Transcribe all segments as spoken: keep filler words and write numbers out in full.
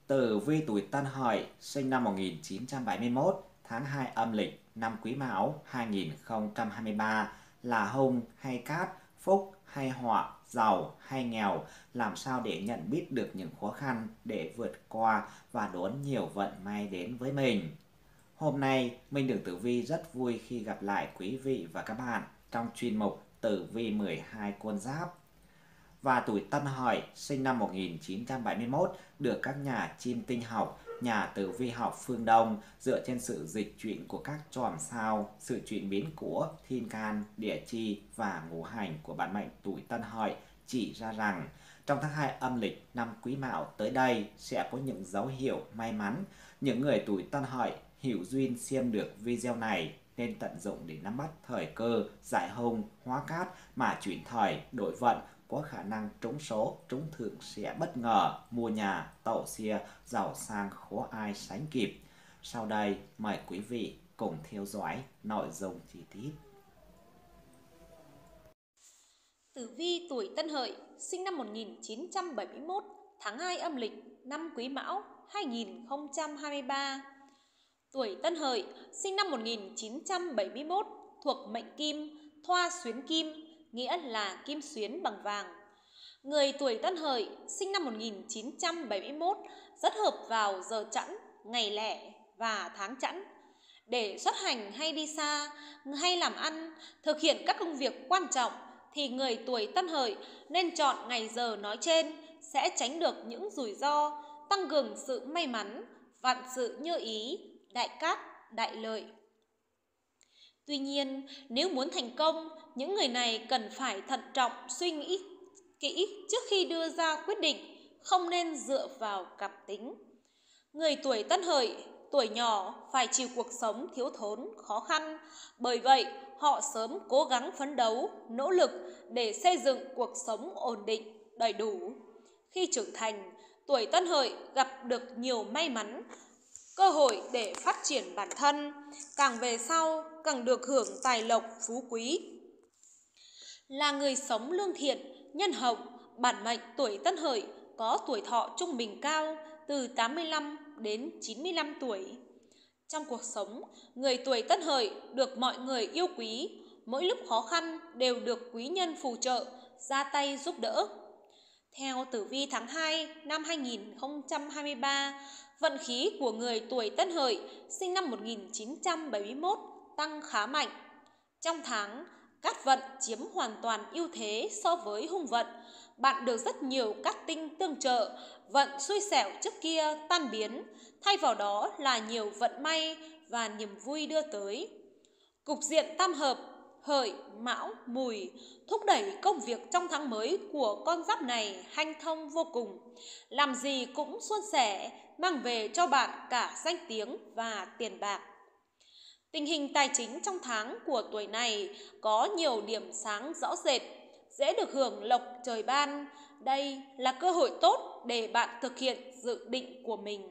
Tử vi tuổi Tân Hợi, sinh năm một nghìn chín trăm bảy mươi mốt, tháng hai âm lịch, năm Quý Mão hai nghìn không trăm hai mươi ba, là hung hay cát, phúc hay họa, giàu hay nghèo, làm sao để nhận biết được những khó khăn để vượt qua và đón nhiều vận may đến với mình. Hôm nay, Minh Đường Tử Vi rất vui khi gặp lại quý vị và các bạn trong chuyên mục Tử Vi mười hai con giáp. Và tuổi Tân Hợi, sinh năm một nghìn chín trăm bảy mươi mốt, được các nhà chiêm tinh học, nhà tử vi học phương Đông dựa trên sự dịch chuyển của các chòm sao, sự chuyển biến của thiên can, địa chi và ngũ hành của bản mệnh tuổi Tân Hợi chỉ ra rằng trong tháng hai âm lịch năm Quý Mão tới đây sẽ có những dấu hiệu may mắn. Những người tuổi Tân Hợi hiểu duyên xem được video này nên tận dụng để nắm bắt thời cơ, giải hung, hóa cát mà chuyển thời, đổi vận, có khả năng trúng số, trúng thưởng sẽ bất ngờ, mua nhà, tậu xe, giàu sang khó ai sánh kịp. Sau đây, mời quý vị cùng theo dõi nội dung chi tiết. Tử vi tuổi Tân Hợi, sinh năm một nghìn chín trăm bảy mươi mốt, tháng hai âm lịch, năm Quý Mão hai nghìn không trăm hai mươi ba. Tuổi Tân Hợi, sinh năm một nghìn chín trăm bảy mươi mốt, thuộc mệnh Kim, thoa xuyến kim, nghĩa là kim xuyến bằng vàng. Người tuổi Tân Hợi, sinh năm một nghìn chín trăm bảy mươi mốt, rất hợp vào giờ chẵn, ngày lẻ và tháng chẵn. Để xuất hành hay đi xa, hay làm ăn, thực hiện các công việc quan trọng, thì người tuổi Tân Hợi nên chọn ngày giờ nói trên sẽ tránh được những rủi ro, tăng cường sự may mắn, vạn sự như ý, đại cát, đại lợi. Tuy nhiên, nếu muốn thành công, những người này cần phải thận trọng suy nghĩ kỹ trước khi đưa ra quyết định, không nên dựa vào cảm tính. Người tuổi Tân Hợi, tuổi nhỏ phải chịu cuộc sống thiếu thốn, khó khăn. Bởi vậy, họ sớm cố gắng phấn đấu, nỗ lực để xây dựng cuộc sống ổn định, đầy đủ. Khi trưởng thành, tuổi Tân Hợi gặp được nhiều may mắn, cơ hội để phát triển bản thân, càng về sau càng được hưởng tài lộc phú quý. Là người sống lương thiện, nhân hậu, bản mệnh tuổi Tân Hợi có tuổi thọ trung bình cao từ tám mươi lăm đến chín mươi lăm tuổi. Trong cuộc sống, người tuổi Tân Hợi được mọi người yêu quý, mỗi lúc khó khăn đều được quý nhân phù trợ, ra tay giúp đỡ. Theo tử vi tháng hai năm hai nghìn không trăm hai mươi ba, vận khí của người tuổi Tân Hợi sinh năm một nghìn chín trăm bảy mươi mốt tăng khá mạnh. Trong tháng, cát vận chiếm hoàn toàn ưu thế so với hung vận. Bạn được rất nhiều cát tinh tương trợ, vận xui xẻo trước kia tan biến, thay vào đó là nhiều vận may và niềm vui đưa tới. Cục diện tam hợp Hợi, Mão, Mùi thúc đẩy công việc trong tháng mới của con giáp này hanh thông vô cùng. Làm gì cũng suôn sẻ, mang về cho bạn cả danh tiếng và tiền bạc. Tình hình tài chính trong tháng của tuổi này có nhiều điểm sáng rõ rệt, dễ được hưởng lộc trời ban. Đây là cơ hội tốt để bạn thực hiện dự định của mình.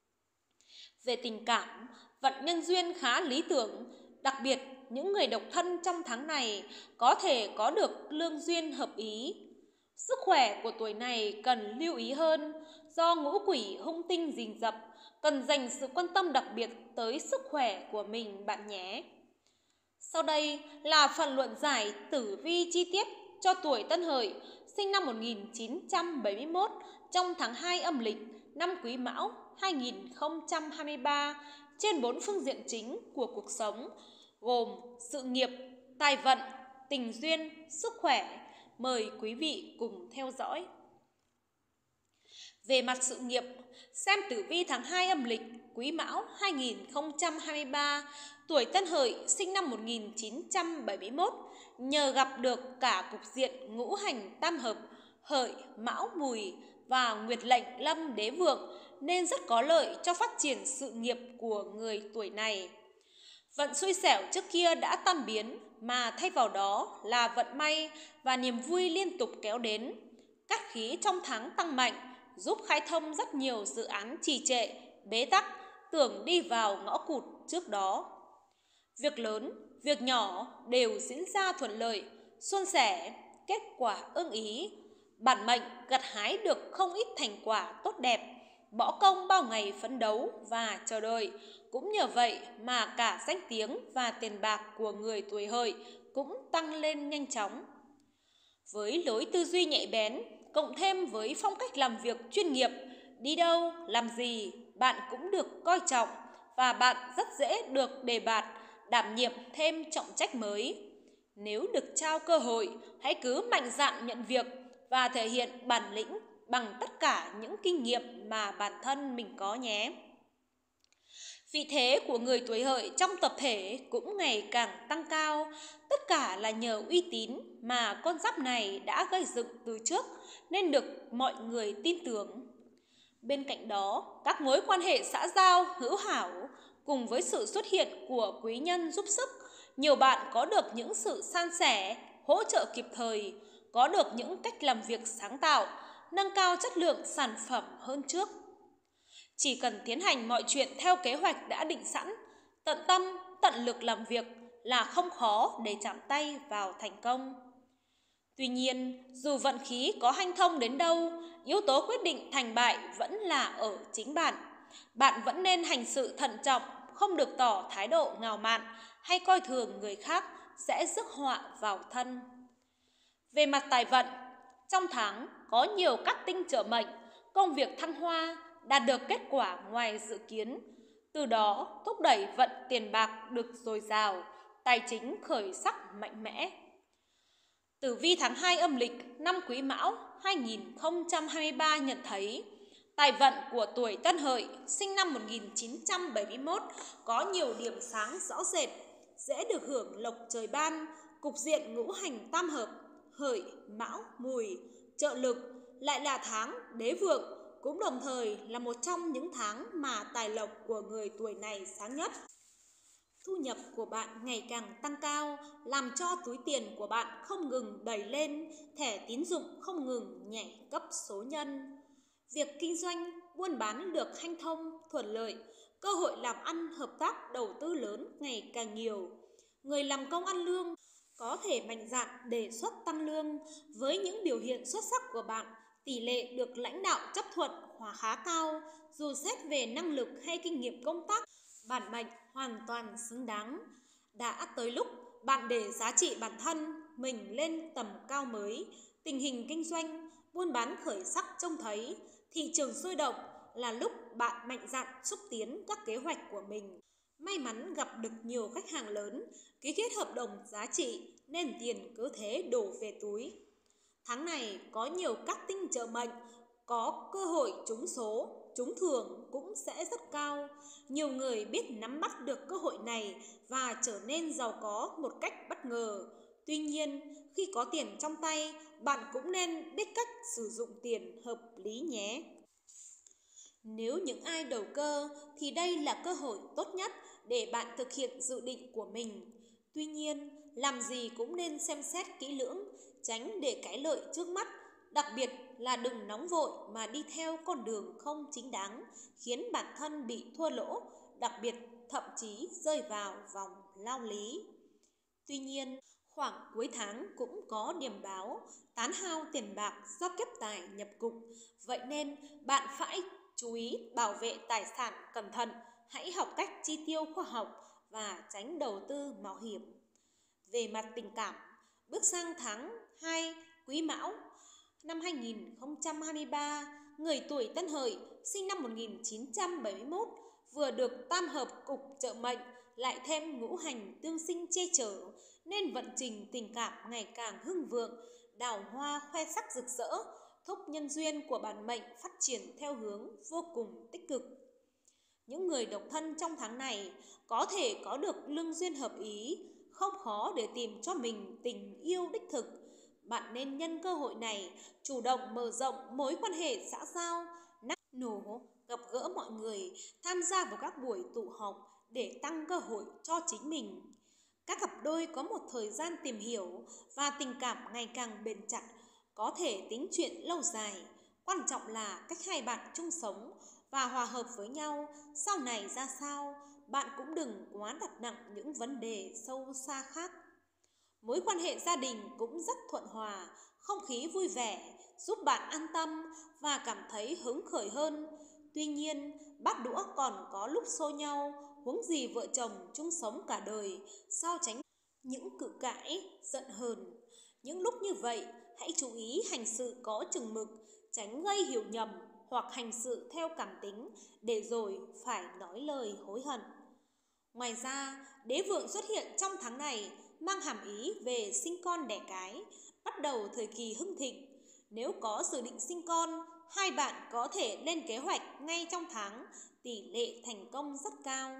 Về tình cảm, vận nhân duyên khá lý tưởng, đặc biệt những người độc thân trong tháng này có thể có được lương duyên hợp ý. Sức khỏe của tuổi này cần lưu ý hơn, do ngũ quỷ hung tinh rình rập, cần dành sự quan tâm đặc biệt tới sức khỏe của mình bạn nhé. Sau đây là phần luận giải tử vi chi tiết cho tuổi Tân Hợi sinh năm một nghìn chín trăm bảy mươi mốt trong tháng hai âm lịch năm Quý Mão hai nghìn không trăm hai mươi ba trên bốn phương diện chính của cuộc sống, gồm sự nghiệp, tài vận, tình duyên, sức khỏe. Mời quý vị cùng theo dõi. Về mặt sự nghiệp, xem tử vi tháng hai âm lịch Quý Mão hai nghìn không trăm hai mươi ba, tuổi Tân Hợi sinh năm một nghìn chín trăm bảy mươi mốt nhờ gặp được cả cục diện ngũ hành tam hợp Hợi, Mão, Mùi và Nguyệt lệnh Lâm Đế Vượng nên rất có lợi cho phát triển sự nghiệp của người tuổi này. Vận xui xẻo trước kia đã tan biến mà thay vào đó là vận may và niềm vui liên tục kéo đến. Cát khí trong tháng tăng mạnh, giúp khai thông rất nhiều dự án trì trệ, bế tắc, tưởng đi vào ngõ cụt trước đó. Việc lớn, việc nhỏ đều diễn ra thuận lợi, suôn sẻ, kết quả ưng ý. Bản mệnh gặt hái được không ít thành quả tốt đẹp, bỏ công bao ngày phấn đấu và chờ đợi. Cũng nhờ vậy mà cả danh tiếng và tiền bạc của người tuổi hợi cũng tăng lên nhanh chóng. Với lối tư duy nhạy bén, cộng thêm với phong cách làm việc chuyên nghiệp, đi đâu, làm gì, bạn cũng được coi trọng và bạn rất dễ được đề bạt, đảm nhiệm thêm trọng trách mới. Nếu được trao cơ hội, hãy cứ mạnh dạn nhận việc và thể hiện bản lĩnh bằng tất cả những kinh nghiệm mà bản thân mình có nhé. Vị thế của người tuổi hợi trong tập thể cũng ngày càng tăng cao, tất cả là nhờ uy tín mà con giáp này đã gây dựng từ trước nên được mọi người tin tưởng. Bên cạnh đó, các mối quan hệ xã giao hữu hảo cùng với sự xuất hiện của quý nhân giúp sức, nhiều bạn có được những sự san sẻ, hỗ trợ kịp thời, có được những cách làm việc sáng tạo, nâng cao chất lượng sản phẩm hơn trước. Chỉ cần tiến hành mọi chuyện theo kế hoạch đã định sẵn, tận tâm, tận lực làm việc là không khó để chạm tay vào thành công. Tuy nhiên, dù vận khí có hanh thông đến đâu, yếu tố quyết định thành bại vẫn là ở chính bạn. Bạn vẫn nên hành sự thận trọng, không được tỏ thái độ ngạo mạn hay coi thường người khác sẽ rước họa vào thân. Về mặt tài vận, trong tháng có nhiều các tinh trợ mệnh, công việc thăng hoa, đạt được kết quả ngoài dự kiến. Từ đó thúc đẩy vận tiền bạc được dồi dào, tài chính khởi sắc mạnh mẽ. Tử vi tháng hai âm lịch năm Quý Mão hai nghìn không trăm hai mươi ba nhận thấy tài vận của tuổi Tân Hợi sinh năm một nghìn chín trăm bảy mươi mốt có nhiều điểm sáng rõ rệt, dễ được hưởng lộc trời ban, cục diện ngũ hành tam hợp, Hợi, Mão, Mùi, trợ lực, lại là tháng đế vượng, cũng đồng thời là một trong những tháng mà tài lộc của người tuổi này sáng nhất. Thu nhập của bạn ngày càng tăng cao, làm cho túi tiền của bạn không ngừng đầy lên, thẻ tín dụng không ngừng nhảy cấp số nhân. Việc kinh doanh, buôn bán được hanh thông, thuận lợi, cơ hội làm ăn, hợp tác, đầu tư lớn ngày càng nhiều. Người làm công ăn lương có thể mạnh dạn đề xuất tăng lương. Với những biểu hiện xuất sắc của bạn, tỷ lệ được lãnh đạo chấp thuận khá khá cao. Dù xét về năng lực hay kinh nghiệm công tác, bản mệnh hoàn toàn xứng đáng. Đã tới lúc bạn để giá trị bản thân mình lên tầm cao mới. Tình hình kinh doanh, buôn bán khởi sắc trông thấy, thị trường sôi động là lúc bạn mạnh dạn xúc tiến các kế hoạch của mình. May mắn gặp được nhiều khách hàng lớn, ký kết hợp đồng giá trị nên tiền cứ thế đổ về túi. Tháng này có nhiều các tinh trợ mệnh, có cơ hội trúng số, trúng thưởng cũng sẽ rất cao. Nhiều người biết nắm bắt được cơ hội này và trở nên giàu có một cách bất ngờ. Tuy nhiên, khi có tiền trong tay, bạn cũng nên biết cách sử dụng tiền hợp lý nhé. Nếu những ai đầu cơ thì đây là cơ hội tốt nhất để bạn thực hiện dự định của mình. Tuy nhiên, làm gì cũng nên xem xét kỹ lưỡng, tránh để cái lợi trước mắt. Đặc biệt là đừng nóng vội mà đi theo con đường không chính đáng, khiến bản thân bị thua lỗ, đặc biệt thậm chí rơi vào vòng lao lý. Tuy nhiên, khoảng cuối tháng cũng có điểm báo tán hao tiền bạc do kiếp tài nhập cục. Vậy nên bạn phải chú ý bảo vệ tài sản cẩn thận, hãy học cách chi tiêu khoa học và tránh đầu tư mạo hiểm. Về mặt tình cảm, bước sang tháng hai Quý Mão năm hai nghìn không trăm hai mươi ba, người tuổi Tân Hợi sinh năm một nghìn chín trăm bảy mươi mốt vừa được tam hợp cục trợ mệnh, lại thêm ngũ hành tương sinh che chở nên vận trình tình cảm ngày càng hưng vượng, đào hoa khoe sắc rực rỡ, thúc nhân duyên của bản mệnh phát triển theo hướng vô cùng tích cực. Những người độc thân trong tháng này có thể có được lương duyên hợp ý, không khó để tìm cho mình tình yêu đích thực. Bạn nên nhân cơ hội này chủ động mở rộng mối quan hệ xã giao, năng nổ, gặp gỡ mọi người, tham gia vào các buổi tụ họp để tăng cơ hội cho chính mình. Các cặp đôi có một thời gian tìm hiểu và tình cảm ngày càng bền chặt, có thể tính chuyện lâu dài. Quan trọng là cách hai bạn chung sống và hòa hợp với nhau. Sau này ra sao, bạn cũng đừng quá đặt nặng những vấn đề sâu xa khác. Mối quan hệ gia đình cũng rất thuận hòa, không khí vui vẻ, giúp bạn an tâm và cảm thấy hứng khởi hơn. Tuy nhiên, bát đũa còn có lúc xô nhau, huống gì vợ chồng chung sống cả đời, sao tránh những cự cãi, giận hờn. Những lúc như vậy, hãy chú ý hành sự có chừng mực, tránh gây hiểu nhầm hoặc hành sự theo cảm tính để rồi phải nói lời hối hận. Ngoài ra, đế vượng xuất hiện trong tháng này mang hàm ý về sinh con đẻ cái, bắt đầu thời kỳ hưng thịnh. Nếu có dự định sinh con, hai bạn có thể lên kế hoạch ngay trong tháng, tỷ lệ thành công rất cao.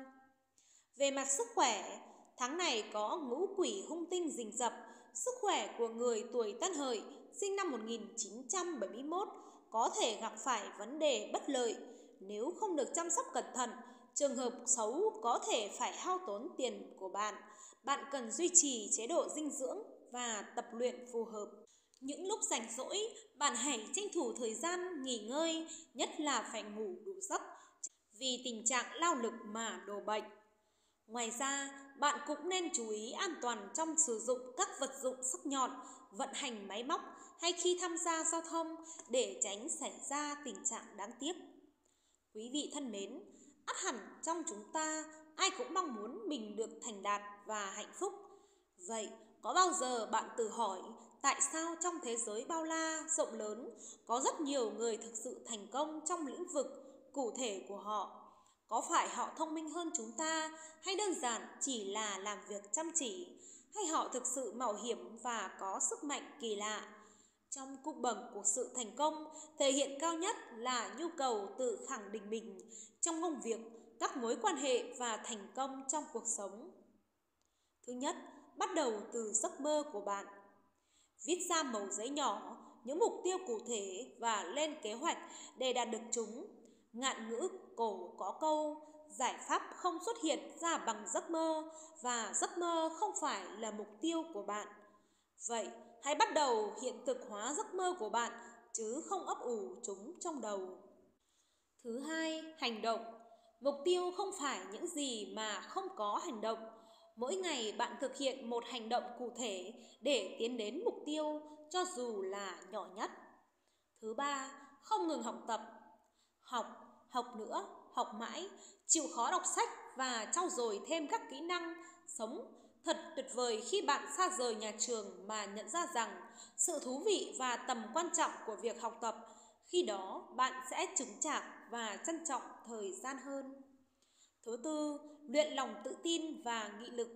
Về mặt sức khỏe, tháng này có ngũ quỷ hung tinh rình rập, sức khỏe của người tuổi Tân Hợi sinh năm một nghìn chín trăm bảy mươi mốt có thể gặp phải vấn đề bất lợi. Nếu không được chăm sóc cẩn thận, trường hợp xấu có thể phải hao tốn tiền của bạn. Bạn cần duy trì chế độ dinh dưỡng và tập luyện phù hợp. Những lúc rảnh rỗi, bạn hãy tranh thủ thời gian nghỉ ngơi, nhất là phải ngủ đủ giấc, vì tình trạng lao lực mà đổ bệnh. Ngoài ra, bạn cũng nên chú ý an toàn trong sử dụng các vật dụng sắc nhọn, vận hành máy móc hay khi tham gia giao thông để tránh xảy ra tình trạng đáng tiếc. Quý vị thân mến, ắt hẳn trong chúng ta ai cũng mong muốn mình được thành đạt và hạnh phúc. Vậy, có bao giờ bạn tự hỏi tại sao trong thế giới bao la, rộng lớn có rất nhiều người thực sự thành công trong lĩnh vực cụ thể của họ? Có phải họ thông minh hơn chúng ta hay đơn giản chỉ là làm việc chăm chỉ? Hay họ thực sự mạo hiểm và có sức mạnh kỳ lạ? Trong cung bậc của sự thành công, thể hiện cao nhất là nhu cầu tự khẳng định mình trong công việc, các mối quan hệ và thành công trong cuộc sống. Thứ nhất, bắt đầu từ giấc mơ của bạn. Viết ra mẩu giấy nhỏ những mục tiêu cụ thể và lên kế hoạch để đạt được chúng. Ngạn ngữ cổ có câu, giải pháp không xuất hiện ra bằng giấc mơ và giấc mơ không phải là mục tiêu của bạn. Vậy, hãy bắt đầu hiện thực hóa giấc mơ của bạn chứ không ấp ủ chúng trong đầu. Thứ hai, hành động. Mục tiêu không phải những gì mà không có hành động. Mỗi ngày bạn thực hiện một hành động cụ thể để tiến đến mục tiêu, cho dù là nhỏ nhất. Thứ ba, không ngừng học tập. Học, học nữa, học mãi, chịu khó đọc sách và trau dồi thêm các kỹ năng sống. Thật tuyệt vời khi bạn xa rời nhà trường mà nhận ra rằng sự thú vị và tầm quan trọng của việc học tập. Khi đó, bạn sẽ chứng chạc và trân trọng thời gian hơn. Thứ tư, luyện lòng tự tin và nghị lực.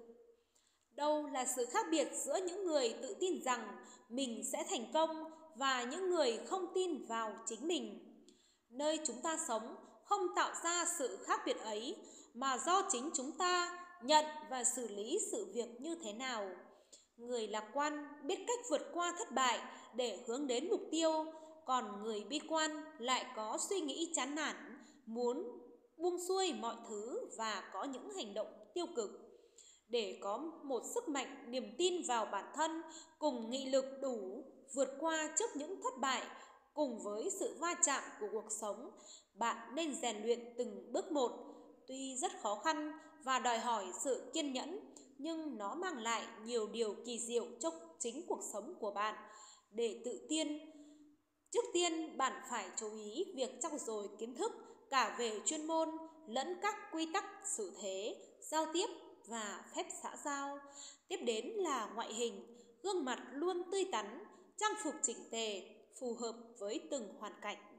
Đâu là sự khác biệt giữa những người tự tin rằng mình sẽ thành công và những người không tin vào chính mình? Nơi chúng ta sống không tạo ra sự khác biệt ấy, mà do chính chúng ta nhận và xử lý sự việc như thế nào. Người lạc quan biết cách vượt qua thất bại để hướng đến mục tiêu, còn người bi quan lại có suy nghĩ chán nản, muốn buông xuôi mọi thứ và có những hành động tiêu cực. Để có một sức mạnh niềm tin vào bản thân cùng nghị lực đủ vượt qua trước những thất bại cùng với sự va chạm của cuộc sống, bạn nên rèn luyện từng bước một. Tuy rất khó khăn và đòi hỏi sự kiên nhẫn, nhưng nó mang lại nhiều điều kỳ diệu cho chính cuộc sống của bạn. Để tự tin, trước tiên bạn phải chú ý việc trau dồi kiến thức cả về chuyên môn lẫn các quy tắc xử thế, giao tiếp và phép xã giao. Tiếp đến là ngoại hình, gương mặt luôn tươi tắn, trang phục chỉnh tề, phù hợp với từng hoàn cảnh.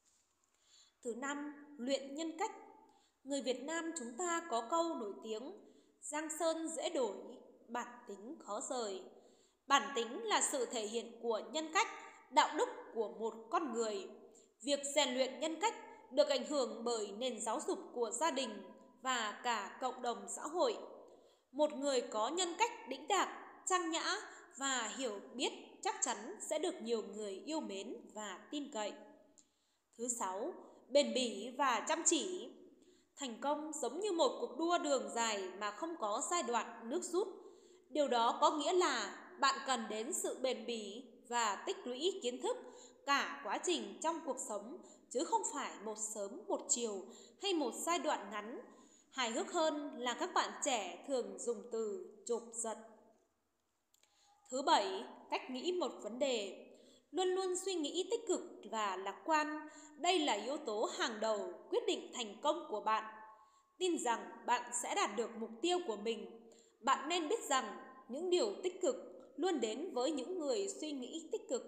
Thứ năm, luyện nhân cách. Người Việt Nam chúng ta có câu nổi tiếng, giang sơn dễ đổi, bản tính khó rời. Bản tính là sự thể hiện của nhân cách, đạo đức của một con người. Việc rèn luyện nhân cách được ảnh hưởng bởi nền giáo dục của gia đình và cả cộng đồng xã hội. Một người có nhân cách đĩnh đạc, trang nhã và hiểu biết chắc chắn sẽ được nhiều người yêu mến và tin cậy. Thứ sáu, bền bỉ và chăm chỉ. Thành công giống như một cuộc đua đường dài mà không có giai đoạn nước rút. Điều đó có nghĩa là bạn cần đến sự bền bỉ và tích lũy kiến thức cả quá trình trong cuộc sống, chứ không phải một sớm một chiều hay một giai đoạn ngắn. Hài hước hơn là các bạn trẻ thường dùng từ chộp giật. Thứ bảy, cách nghĩ một vấn đề. Luôn luôn suy nghĩ tích cực và lạc quan. Đây là yếu tố hàng đầu quyết định thành công của bạn. Tin rằng bạn sẽ đạt được mục tiêu của mình. Bạn nên biết rằng những điều tích cực luôn đến với những người suy nghĩ tích cực.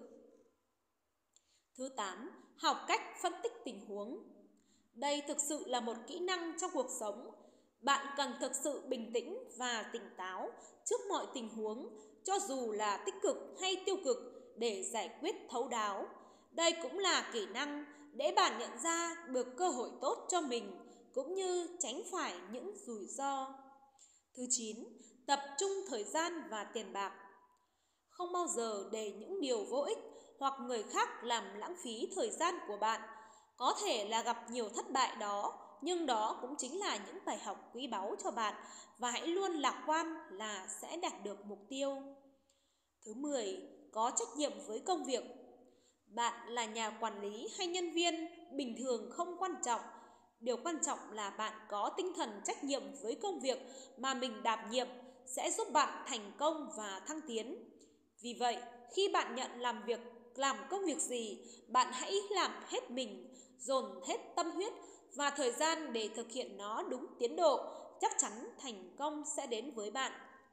Thứ tám, học cách phân tích tình huống. Đây thực sự là một kỹ năng trong cuộc sống. Bạn cần thực sự bình tĩnh và tỉnh táo trước mọi tình huống, cho dù là tích cực hay tiêu cực, để giải quyết thấu đáo. Đây cũng là kỹ năng để bạn nhận ra được cơ hội tốt cho mình, cũng như tránh phải những rủi ro. Thứ chín, tập trung thời gian và tiền bạc. Không bao giờ để những điều vô ích hoặc người khác làm lãng phí thời gian của bạn. Có thể là gặp nhiều thất bại đó, nhưng đó cũng chính là những bài học quý báu cho bạn, và hãy luôn lạc quan là sẽ đạt được mục tiêu. Thứ mười, có trách nhiệm với công việc. Bạn là nhà quản lý hay nhân viên, bình thường không quan trọng. Điều quan trọng là bạn có tinh thần trách nhiệm với công việc mà mình đảm nhiệm sẽ giúp bạn thành công và thăng tiến. Vì vậy, khi bạn nhận làm việc, làm công việc gì, bạn hãy làm hết mình, dồn hết tâm huyết và thời gian để thực hiện nó đúng tiến độ, chắc chắn thành công sẽ đến với bạn.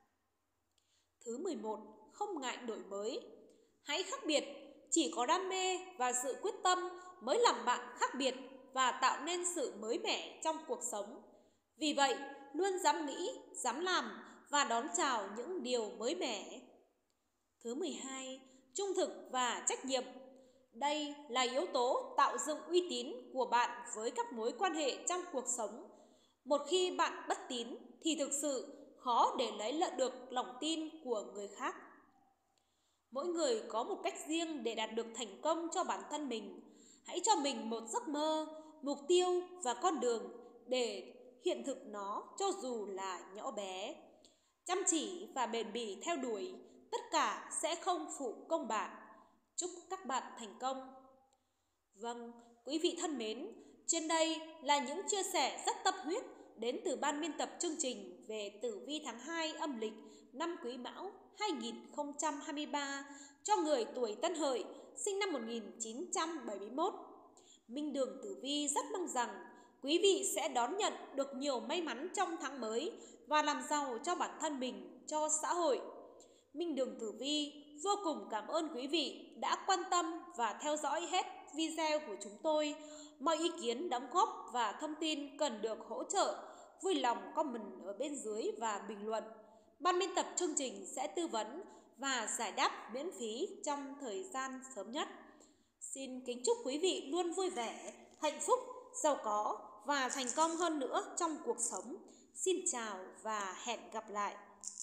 Thứ mười một, không ngại đổi mới. Hãy khác biệt, chỉ có đam mê và sự quyết tâm mới làm bạn khác biệt và tạo nên sự mới mẻ trong cuộc sống. Vì vậy, luôn dám nghĩ, dám làm và đón chào những điều mới mẻ. Thứ mười hai, trung thực và trách nhiệm. Đây là yếu tố tạo dựng uy tín của bạn với các mối quan hệ trong cuộc sống. Một khi bạn bất tín thì thực sự khó để lấy lại được lòng tin của người khác. Mỗi người có một cách riêng để đạt được thành công cho bản thân mình. Hãy cho mình một giấc mơ, mục tiêu và con đường để hiện thực nó, cho dù là nhỏ bé. Chăm chỉ và bền bỉ theo đuổi, tất cả sẽ không phụ công bạn. Chúc các bạn thành công. Vâng, quý vị thân mến, trên đây là những chia sẻ rất tâm huyết đến từ ban biên tập chương trình về tử vi tháng hai âm lịch năm Quý Mão hai nghìn không trăm hai mươi ba cho người tuổi Tân Hợi sinh năm một nghìn chín trăm bảy mươi mốt. Minh Đường Tử Vi rất mong rằng quý vị sẽ đón nhận được nhiều may mắn trong tháng mới và làm giàu cho bản thân mình, cho xã hội. Minh Đường Tử Vi vô cùng cảm ơn quý vị đã quan tâm và theo dõi hết video của chúng tôi. Mọi ý kiến, đóng góp và thông tin cần được hỗ trợ, vui lòng comment ở bên dưới và bình luận. Ban biên tập chương trình sẽ tư vấn và giải đáp miễn phí trong thời gian sớm nhất. Xin kính chúc quý vị luôn vui vẻ, hạnh phúc, giàu có và thành công hơn nữa trong cuộc sống. Xin chào và hẹn gặp lại.